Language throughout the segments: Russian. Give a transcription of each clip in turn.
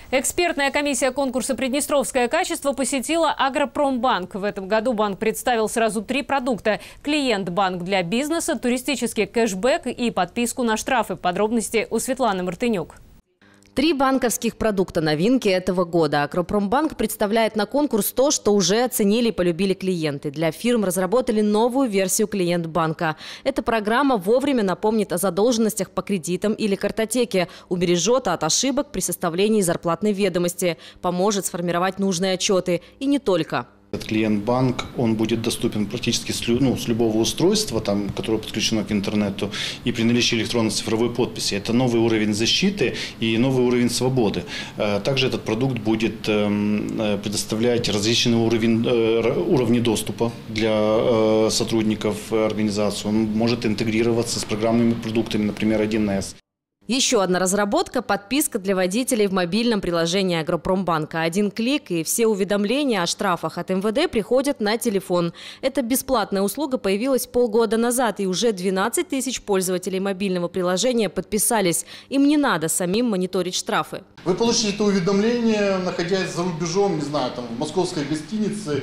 Экспертная комиссия конкурса «Приднестровское качество» посетила Агропромбанк. В этом году банк представил сразу 3 продукта: клиент-банк для бизнеса, туристический кэшбэк и подписку на штрафы. Подробности у Светланы Мартынюк. 3 банковских продукта новинки этого года. Агропромбанк представляет на конкурс то, что уже оценили и полюбили клиенты. Для фирм разработали новую версию клиент-банка. Эта программа вовремя напомнит о задолженностях по кредитам или картотеке, убережет от ошибок при составлении зарплатной ведомости, поможет сформировать нужные отчеты. И не только. Этот клиент-банк, он будет доступен практически с любого устройства, которое подключено к интернету, и при наличии электронной цифровой подписи. Это новый уровень защиты и новый уровень свободы. Также этот продукт будет предоставлять различные уровни доступа для сотрудников организации. Он может интегрироваться с программными продуктами, например, 1С. Еще одна разработка – подписка для водителей в мобильном приложении Агропромбанка. 1 клик, и все уведомления о штрафах от МВД приходят на телефон. Эта бесплатная услуга появилась полгода назад, и уже 12 тысяч пользователей мобильного приложения подписались. Им не надо самим мониторить штрафы. Вы получите это уведомление, находясь за рубежом, не знаю, в московской гостинице,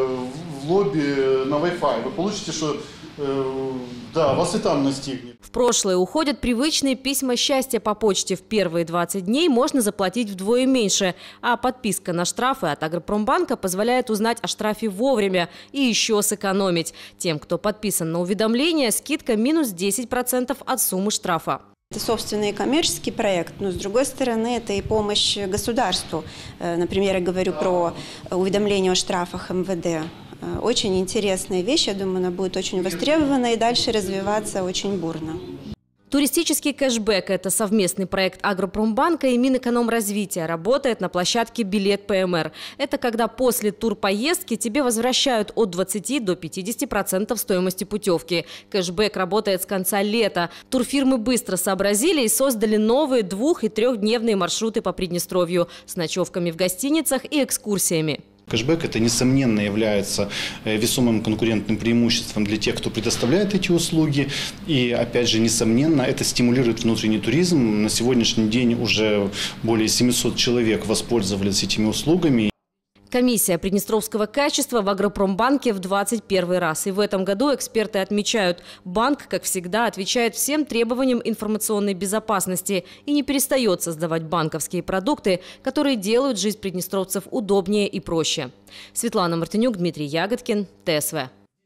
в лобби на Wi-Fi. Вы получите, что вас и там настигнет. В прошлое уходят привычные письма счастья по почте. В первые 20 дней можно заплатить вдвое меньше. А подписка на штрафы от Агропромбанка позволяет узнать о штрафе вовремя и еще сэкономить. Тем, кто подписан на уведомление, скидка минус 10% от суммы штрафа. Это собственный коммерческий проект, но с другой стороны это и помощь государству. Например, я говорю про уведомления о штрафах МВД. Очень интересная вещь, я думаю, она будет очень востребована и дальше развиваться очень бурно. Туристический кэшбэк – это совместный проект Агропромбанка и Минэкономразвития. Работает на площадке «Билет ПМР». Это когда после турпоездки тебе возвращают от 20 до 50% стоимости путевки. Кэшбэк работает с конца лета. Турфирмы быстро сообразили и создали новые 2- и 3-дневные маршруты по Приднестровью с ночевками в гостиницах и экскурсиями. Кэшбэк – это, несомненно, является весомым конкурентным преимуществом для тех, кто предоставляет эти услуги. И, опять же, несомненно, это стимулирует внутренний туризм. На сегодняшний день уже более 700 человек воспользовались этими услугами. Комиссия Приднестровского качества в Агропромбанке в 21 раз. И в этом году эксперты отмечают, банк, как всегда, отвечает всем требованиям информационной безопасности и не перестает создавать банковские продукты, которые делают жизнь приднестровцев удобнее и проще. Светлана Мартынюк, Дмитрий Ягодкин, ТСВ.